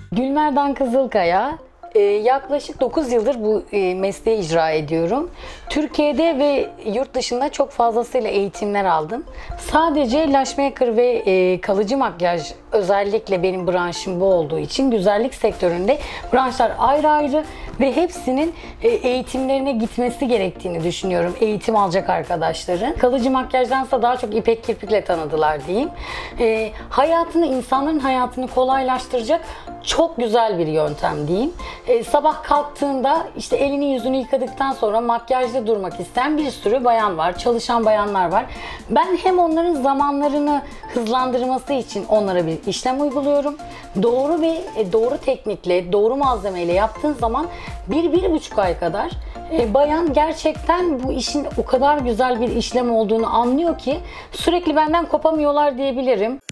Gülmerdan Kızılkaya. Yaklaşık 9 yıldır bu mesleği icra ediyorum. Türkiye'de ve yurt dışında çok fazlasıyla eğitimler aldım. Sadece lash maker ve kalıcı makyaj, özellikle benim branşım bu olduğu için, güzellik sektöründe branşlar ayrı ayrı ve hepsinin eğitimlerine gitmesi gerektiğini düşünüyorum. Eğitim alacak arkadaşların. Kalıcı makyajdansa daha çok ipek kirpikle tanıdılar diyeyim. İnsanların hayatını kolaylaştıracak çok güzel bir yöntem diyeyim. Sabah kalktığında işte elini yüzünü yıkadıktan sonra makyajda durmak isteyen bir sürü bayan var, çalışan bayanlar var. Ben hem onların zamanlarını hızlandırması için onlara bir işlem uyguluyorum. Doğru ve doğru teknikle, doğru malzemeyle yaptığın zaman 1-1,5 ay kadar bayan gerçekten bu işin o kadar güzel bir işlem olduğunu anlıyor ki sürekli benden kopamıyorlar diyebilirim.